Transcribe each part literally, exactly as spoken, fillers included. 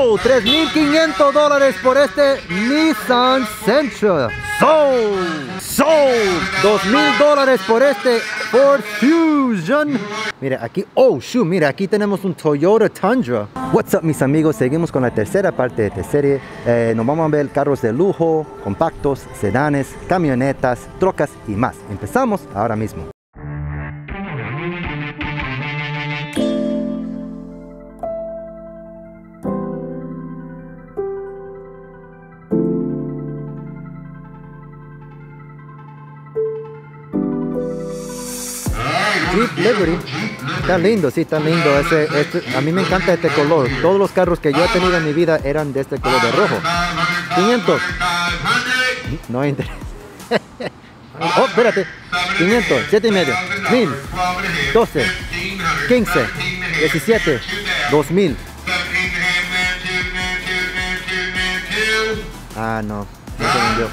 So, tres mil quinientos dólares por este Nissan Sentra. So, so, dos mil dólares por este Ford Fusion. Mira aquí, oh shoot, mira aquí tenemos un Toyota Tundra. What's up mis amigos, seguimos con la tercera parte de esta serie. Eh, nos vamos a ver carros de lujo, compactos, sedanes, camionetas, trocas y más. Empezamos ahora mismo. Jeep Liberty, está lindo, sí, está lindo. Ese, este, a mí me encanta este color. Todos los carros que yo he tenido en mi vida eran de este color de rojo. quinientos. No hay interés. Oh, espérate. quinientos, siete y medio, mil, doce, quince, diecisiete, dos mil. Ah, no, no se vendió.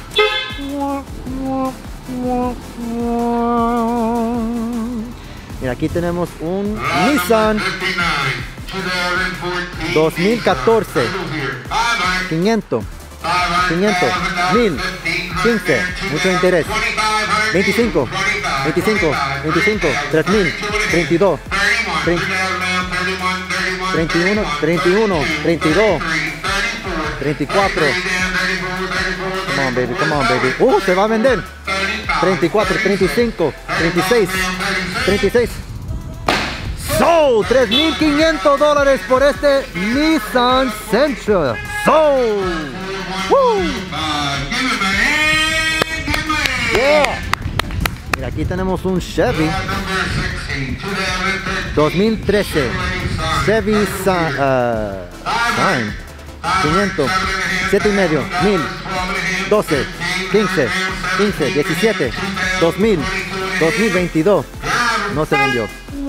Mira, aquí tenemos un Nissan dos mil catorce, quinientos, quinientos, mil, quince, mucho interés, veinticinco, veinticinco, veinticinco, tres mil, treinta y dos, treinta, treinta y uno, treinta y uno, treinta y dos, treinta y cuatro. Come on, baby, come on, baby. Uh, se va a vender. treinta y cuatro, treinta y cinco, treinta y seis, treinta y seis. So, tres mil quinientos dólares por este Nissan Sentra. So, woo. Yeah. Mira, aquí tenemos un Chevy dos mil trece. Chevy Sun, uh, Sun. quinientos, siete y medio, mil, doce, quince, quince, diecisiete, dos mil, dos mil veintidós. No se vendió.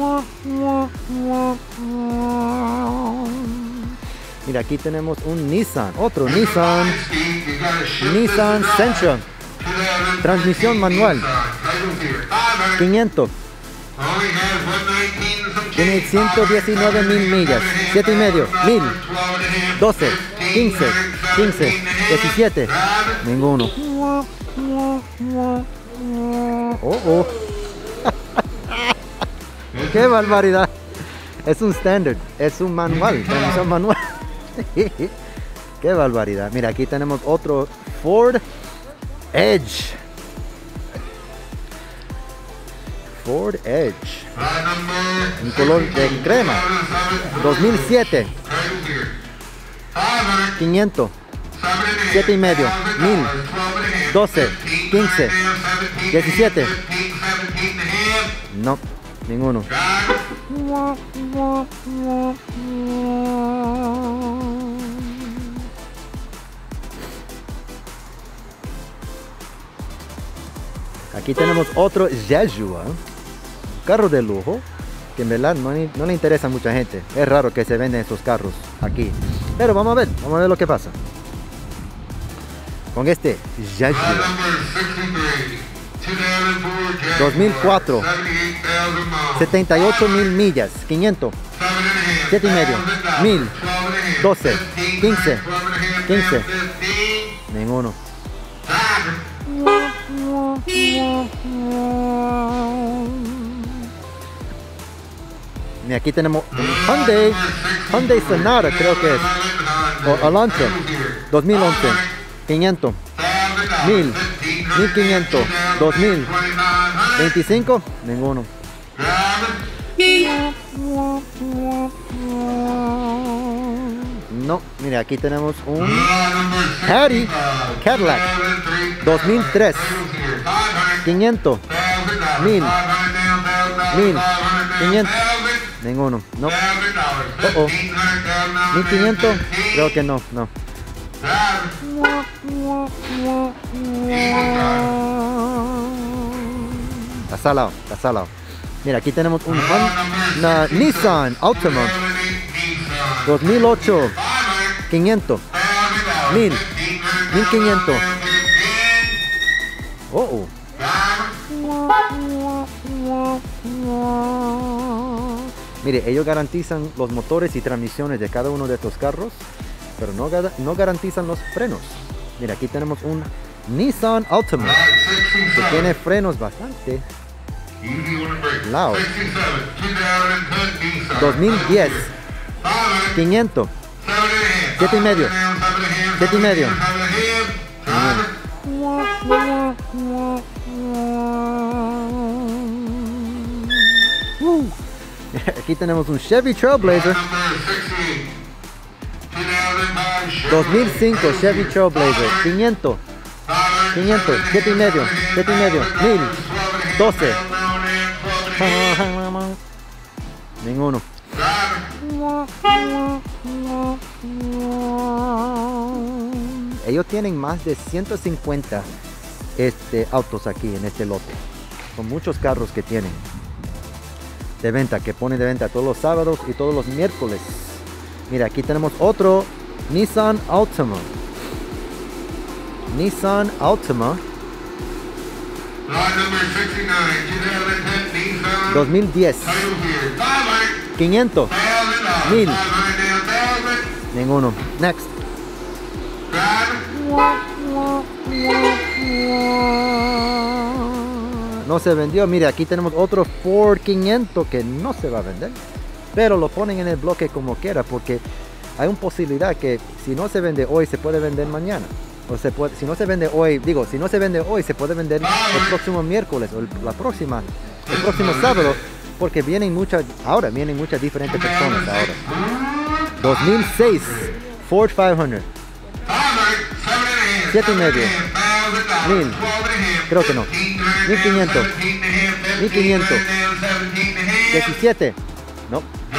Mira, aquí tenemos un Nissan, otro Nissan, Nissan Sentra, transmisión manual, quinientos. Tiene ciento diecinueve mil millas, siete y medio, mil, doce, quince, quince, diecisiete, ninguno. Oh, oh. ¡Qué barbaridad! Es un standard, es un manual, transmisión manual. ¡Qué barbaridad! Mira, aquí tenemos otro Ford Edge. Ford Edge, un color de crema, dos mil siete, quinientos, siete y medio, mil, doce, quince, diecisiete. No, ninguno. Aquí tenemos otro Jaguar, carro de lujo, que en verdad no, no le interesa a mucha gente. Es raro que se venden esos carros aquí. Pero vamos a ver, vamos a ver lo que pasa. Con este Jaguar dos mil cuatro, setenta y ocho mil millas, quinientos, siete y medio, mil, doce, quince, quince, ninguno. Y aquí tenemos un Hyundai, Hyundai Sonata, creo que es, o Elantra, dos mil once, quinientos, mil, mil quinientos, dos mil, veinticinco, ninguno. No, mira, aquí tenemos un Caddy, Cadillac, dos mil tres, quinientos, mil, mil, quinientos, ninguno, no. Oh, oh. mil quinientos, creo que no, no. Está salado, está salado. Mira, aquí tenemos un una Nissan Altima dos mil ocho, quinientos, mil, mil quinientos. Oh, oh. Mire, ellos garantizan los motores y transmisiones de cada uno de estos carros pero no, no garantizan los frenos. Mira, aquí tenemos un Nissan Altima que tiene frenos bastante loud. dos mil diez, quinientos, siete y medio, siete y medio. Aquí tenemos un Chevy Trailblazer dos mil cinco Chevy Trailblazer, quinientos, quinientos, siete y medio, siete y medio, mil, doce. Ninguno. Ellos tienen más de ciento cincuenta este, autos aquí en este lote. Son muchos carros que tienen de venta, que ponen de venta todos los sábados y todos los miércoles. Mira, aquí tenemos otro Nissan Altima. Nissan Altima dos mil diez, quinientos, mil. Ninguno. Next. No se vendió. Mire, aquí tenemos otro Ford quinientos que no se va a vender, pero lo ponen en el bloque como quiera, porque hay una posibilidad que si no se vende hoy, se puede vender mañana. O se puede, si no se vende hoy, digo, si no se vende hoy, se puede vender el próximo miércoles o el, la próxima, el próximo sábado, porque vienen muchas, ahora vienen muchas diferentes personas ahora. dos mil seis Ford quinientos, siete y medio, mil, creo que no, mil quinientos, mil quinientos, diecisiete, no.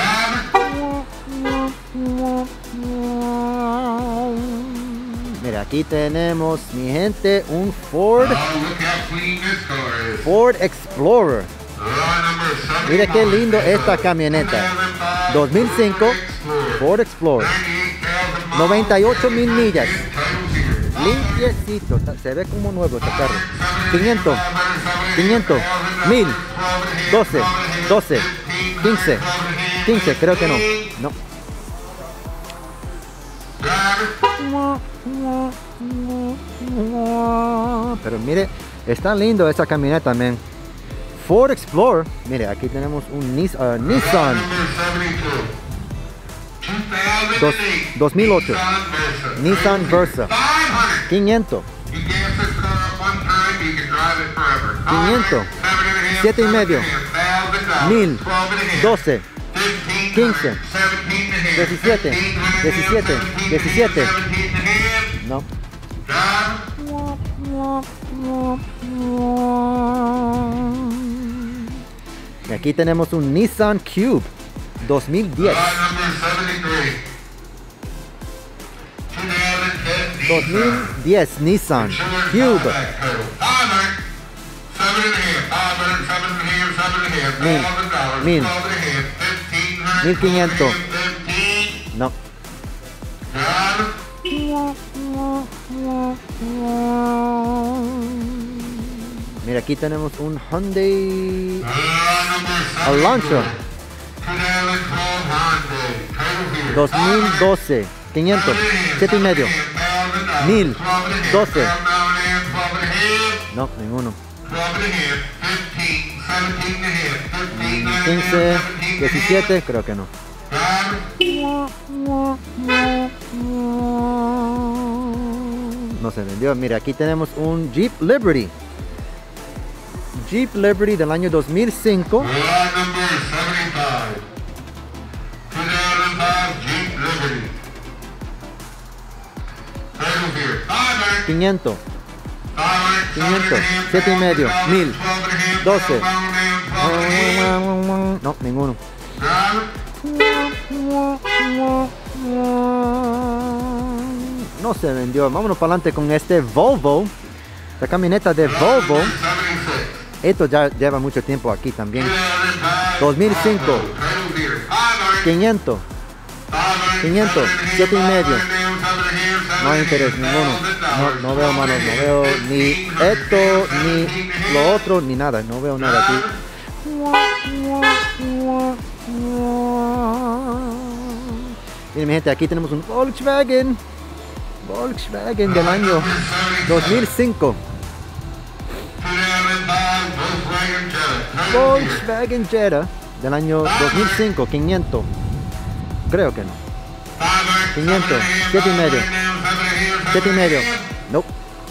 Mira, aquí tenemos, mi gente, un Ford Ford Explorer. Mira qué lindo esta camioneta. dos mil cinco Ford Explorer, noventa y ocho mil millas, limpiecito, se ve como nuevo este carro. Quinientos, quinientos, mil, doce, doce, quince, quince, creo que no, no. Pero mire, está lindo esa camioneta, man. Ford Explorer. Mire, aquí tenemos un Nis uh, Nissan Dos, dos mil ocho Nissan Versa, quinientos, quinientos, siete y medio, mil, doce, quince, diecisiete, diecisiete, diecisiete. No. Y aquí tenemos un Nissan Cube dos mil diez. dos mil diez Nissan Cube. Mil, mil, mil quinientos. No. Mira, aquí tenemos un Hyundai Elantra dos mil doce, quinientos, siete y medio, mil, doce. No, ninguno. quince, diecisiete, creo que no. No se vendió. Mira, aquí tenemos un Jeep Liberty. Jeep Liberty del año dos mil cinco. quinientos, quinientos, siete y medio, mil, doce. No, ninguno. No se vendió. Vámonos para adelante con este Volvo. La camioneta de Volvo. Esto ya lleva mucho tiempo aquí también. dos mil cinco. quinientos. quinientos. siete y medio. No hay interés ninguno. No, no veo manos. No veo ni esto, ni lo otro, ni nada. No veo nada aquí. Miren mi gente, aquí tenemos un Volkswagen. Volkswagen del año dos mil cinco. Volkswagen Jetta del año dos mil cinco, quinientos. Creo que no. quinientos, siete y medio. siete y medio. Nope.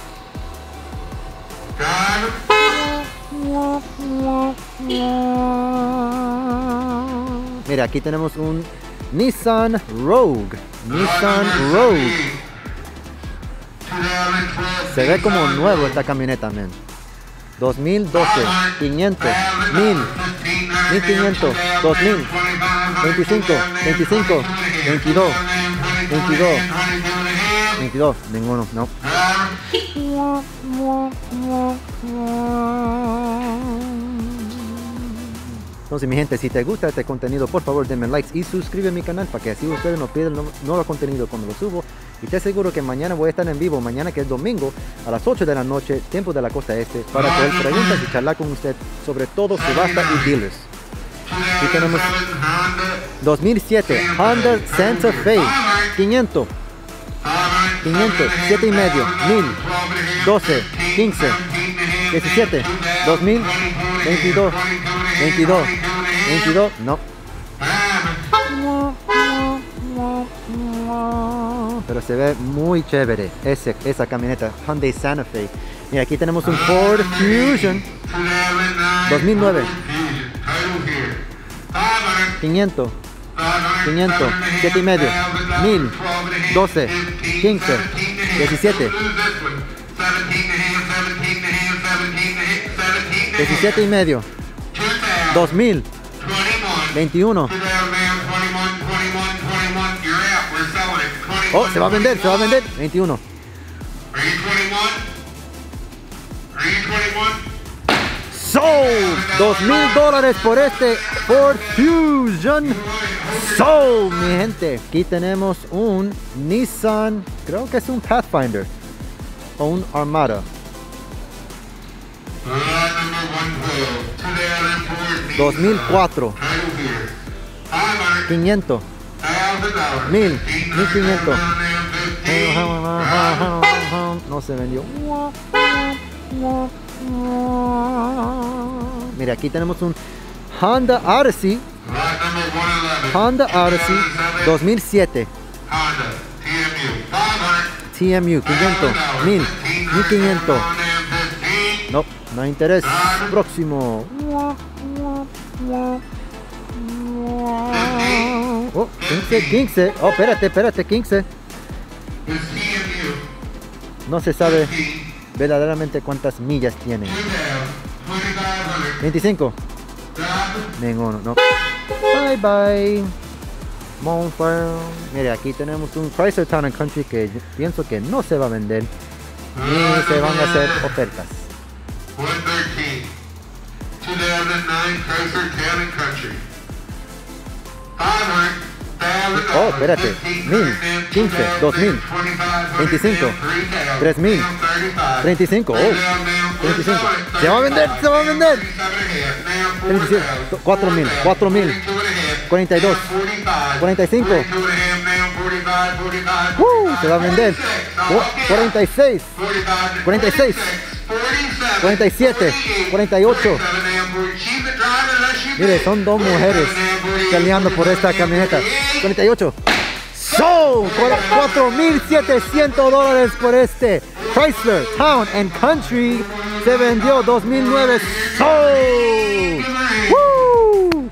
Mira, aquí tenemos un Nissan Rogue. Nissan Rogue. Se ve como nuevo esta camioneta, man. dos mil doce, quinientos, mil, mil quinientos, dos mil, veinticinco, veinticinco, veintidós, veintidós, veintidós, ninguno, no. Entonces mi gente, si te gusta este contenido, por favor denme likes y suscríbete a mi canal para que así ustedes no pierdan nuevo contenido cuando lo subo. Y te aseguro que mañana voy a estar en vivo, mañana que es domingo, a las ocho de la noche, tiempo de la costa este, para poder preguntas y charlar con usted sobre todo subasta y dealers. Aquí tenemos dos mil siete Honda Santa Fe, quinientos, quinientos, siete y medio, mil, doce, quince, diecisiete, dos mil, veintidós, veintidós, veintidós, no. Pero se ve muy chévere ese, esa camioneta Hyundai Santa Fe. Y aquí tenemos un Ford Fusion dos mil nueve, quinientos, quinientos, siete y medio, mil, doce, quince, diecisiete, diecisiete y medio, dos mil, veintiuno. Oh, se va a vender, se va a vender. veintiuno. Sold. Dos mil dólares por este Ford Fusion. Sold, mi gente. Aquí tenemos un Nissan, creo que es un Pathfinder o un Armada. dos mil cuatro. quinientos. Mil, mil quinientos. No se vendió. Mira, aquí tenemos un Honda Odyssey. Honda Odyssey dos mil siete. T M U, quinientos, mil, mil quinientos. No, no hay interés. Próximo. Oh, quince, quince. Oh, espérate, espérate, quince. No se sabe verdaderamente cuántas millas tienen. veinticinco. Ninguno, no. Bye bye. Monfort. Mire, aquí tenemos un Chrysler Town and Country que yo pienso que no se va a vender ni se van a hacer ofertas. Oh, espérate. Mil, quince, dos mil, veinticinco, tres mil, treinta y cinco. Oh, treinta y cinco. Se va a vender, se va a vender. treinta y siete, cuatro mil, cuatro mil, cuarenta y dos, cuarenta y cinco. Uh, se va a vender. Oh, cuarenta y seis, cuarenta y seis, cuarenta y siete, cuarenta y ocho. Mire, son dos mujeres peleando por esta camioneta. cuarenta y ocho. So, cuatro mil setecientos dólares por este Chrysler Town and Country. Se vendió dos mil nueve. So, ¡woo!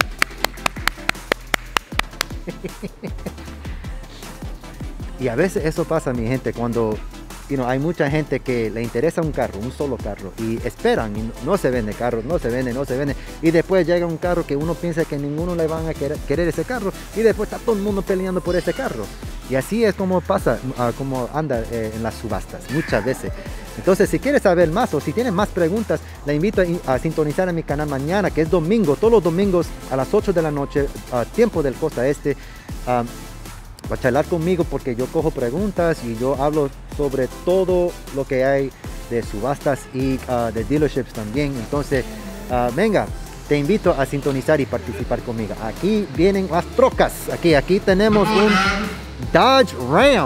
Y a veces eso pasa, mi gente, cuando you know, hay mucha gente que le interesa un carro, un solo carro, y esperan, y no se vende carros, no se vende, no se vende, y después llega un carro que uno piensa que ninguno le van a querer, querer ese carro, y después está todo el mundo peleando por ese carro. Y así es como pasa, uh, como anda eh, en las subastas, muchas veces. Entonces, si quieres saber más o si tienes más preguntas, la invito a, a sintonizar en mi canal mañana, que es domingo, todos los domingos a las ocho de la noche, uh, tiempo del costa este. Uh, Va a charlar conmigo porque yo cojo preguntas y yo hablo sobre todo lo que hay de subastas y uh, de dealerships también. Entonces, uh, venga, te invito a sintonizar y participar conmigo. Aquí vienen las trocas. Aquí, aquí tenemos un Dodge Ram.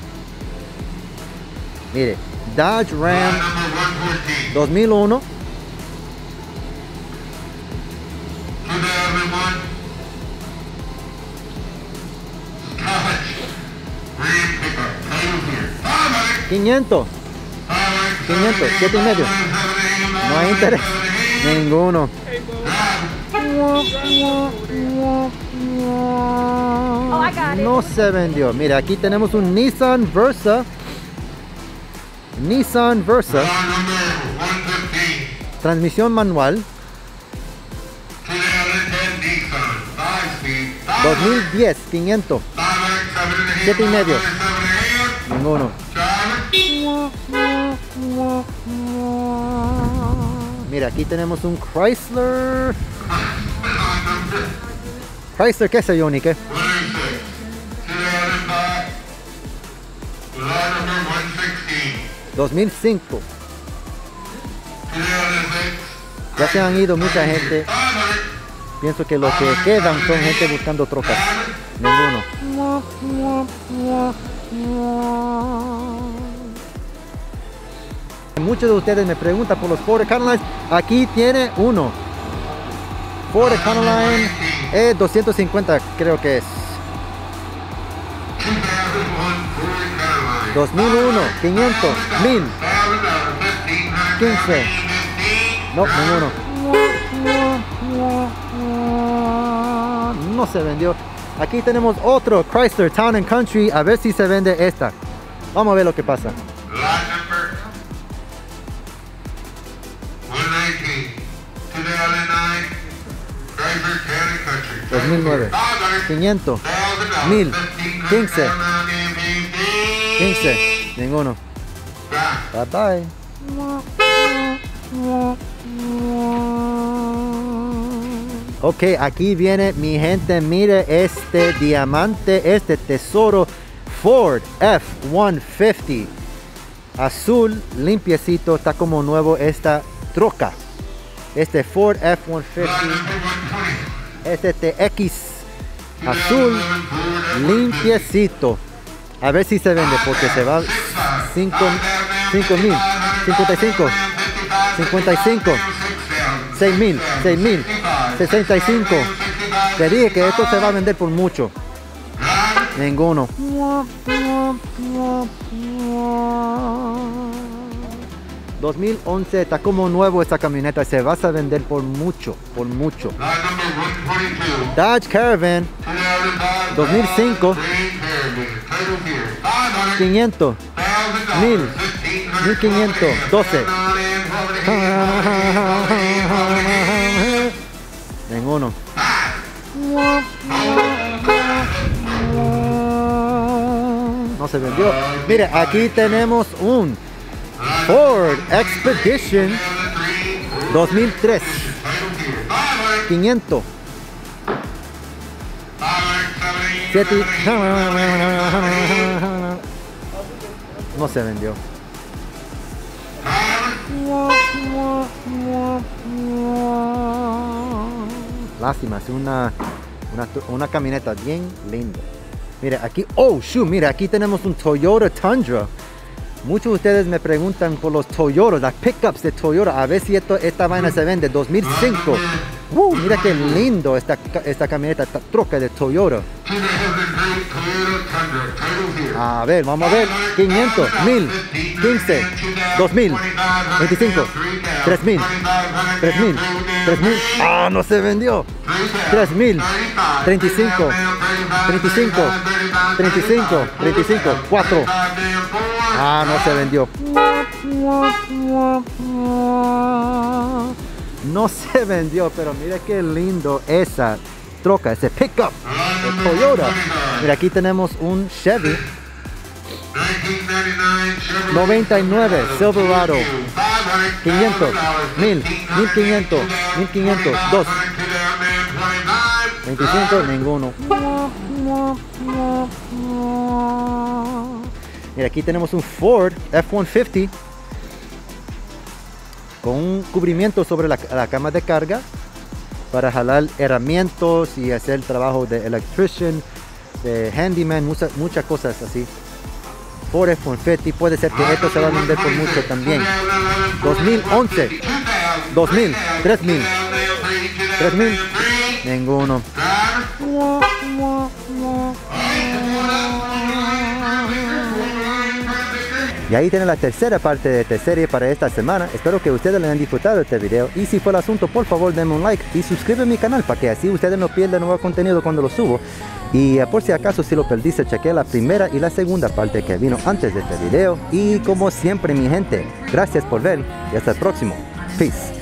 Mire, Dodge Ram dos mil uno. quinientos. quinientos, siete y medio. No hay interés. Ninguno. No se vendió. Mira, aquí tenemos un Nissan Versa. Nissan Versa. Transmisión manual. dos mil diez, quinientos. siete y medio. Ninguno. Mira, aquí tenemos un Chrysler. Chrysler, ¿qué es eso, Johnny? ¿Qué? dos mil cinco. Ya se han ido mucha gente. Pienso que los que quedan son gente buscando trocas. Ninguno. Muchos de ustedes me preguntan por los Ford Econoline. Aquí tiene uno. Ford Econoline E doscientos cincuenta, creo que es. dos mil uno, quinientos, mil, quince. No, ninguno. No se vendió. Aquí tenemos otro Chrysler Town and Country. A ver si se vende esta. Vamos a ver lo que pasa. dos mil nueve, quinientos, mil, quince, quince, ninguno. Bye bye. Ok, aquí viene mi gente. Mire este diamante, este tesoro Ford F ciento cincuenta. Azul, limpiecito, está como nuevo esta troca. Este Ford F ciento cincuenta. Este T X azul, limpiecito. A ver si se vende porque se va cinco mil, cincuenta y cinco, cincuenta y cinco, seis mil, seis mil, sesenta y cinco. Te dije que esto se va a vender por mucho. Ninguno. dos mil once, está como nuevo esta camioneta. Se va a vender por mucho, por mucho. Dodge Caravan dos mil cinco, quinientos, mil, mil quinientos, doce. Ninguno. No se vendió. Mire, aquí tenemos un Ford Expedition dos mil tres, quinientos, siete. No se vendió. Lástima, es una, una, una camioneta bien linda. Mira aquí, oh shoot, mira, aquí tenemos un Toyota Tundra. Muchos de ustedes me preguntan por los Toyota, las pickups de Toyota. A ver si esto, esta vaina se vende. dos mil cinco. Uh, mira qué lindo esta, esta camioneta, esta troca de Toyota. A ver, vamos a ver. quinientos, mil, quince, dos mil, veinticinco, tres mil, tres mil, tres mil. Ah, no se vendió. tres mil, treinta y cinco, treinta y cinco, treinta y cinco, treinta y cinco, cuatro. Ah, no se vendió. No se vendió, pero mira qué lindo esa troca, ese pickup de Toyota. Mira, aquí tenemos un Chevy noventa y nueve Silverado, quinientos, mil, mil quinientos, mil quinientos, dos, veinticinco, ninguno. Mira, aquí tenemos un Ford F ciento cincuenta con un cubrimiento sobre la, la cama de carga. para jalar herramientas y hacer trabajo de electrician, de handyman, muchas, muchas cosas así. Por el confetti, puede ser que esto se va a vender por mucho también. dos mil once, dos mil, tres mil, tres mil, ninguno. Y ahí tienen la tercera parte de esta serie para esta semana. Espero que ustedes le hayan disfrutado este video. Y si fue el asunto, por favor denme un like y suscríbete a mi canal para que así ustedes no pierdan nuevo contenido cuando lo subo. Y uh, por si acaso si lo perdiste, chequea la primera y la segunda parte que vino antes de este video. Y como siempre mi gente, gracias por ver y hasta el próximo. Peace.